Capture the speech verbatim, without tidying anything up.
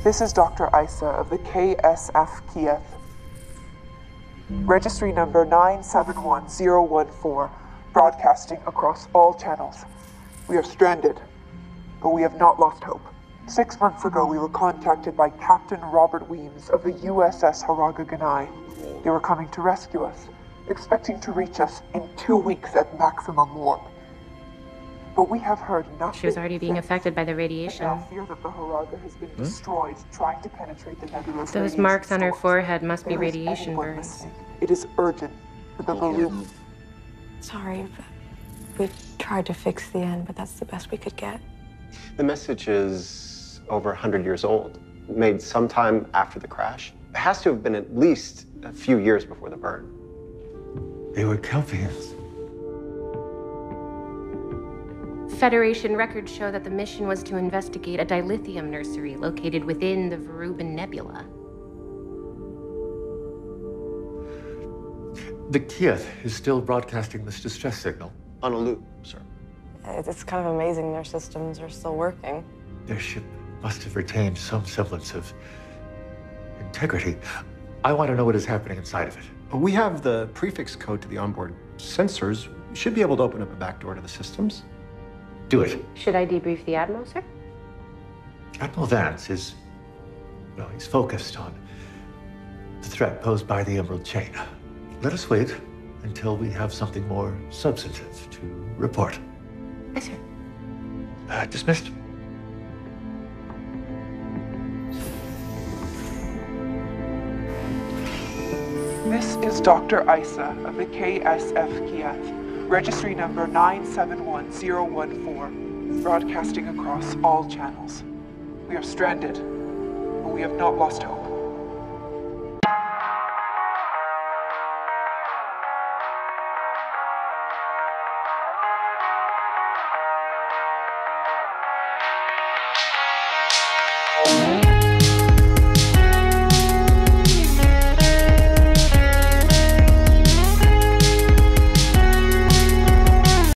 This is Doctor Isa of the K S F Kiev. Registry number nine seven one zero one four, broadcasting across all channels. We are stranded, but we have not lost hope. Six months ago, we were contacted by Captain Robert Weems of the U S S Haraga Ganai. They were coming to rescue us, expecting to reach us in two weeks at maximum warp. But we have heard nothing. She was already being affected by the radiation. I fear that the Haraga has been hmm? destroyed trying to penetrate the nebulous. Those marks on her forehead must be there radiation burns. Listening. It is urgent for the balloon. Sorry, but we tried to fix the end, but that's the best we could get. The message is over one hundred years old, made sometime after the crash. It has to have been at least a few years before the burn. They were Kelpians. Federation records show that the mission was to investigate a dilithium nursery located within the Verubin Nebula. The Kiev is still broadcasting this distress signal. On a loop, sir. It's kind of amazing their systems are still working. Their ship must have retained some semblance of integrity. I want to know what is happening inside of it. We have the prefix code to the onboard sensors. We should be able to open up a back door to the systems. Do it. Should I debrief the Admiral, sir? Admiral Vance is, well, he's focused on the threat posed by the Emerald Chain. Let us wait until we have something more substantive to report. Yes, sir. Uh, dismissed. This is Doctor Isa of the K S F Kiev. Registry number nine seven one zero one four, broadcasting across all channels. We are stranded, but we have not lost hope.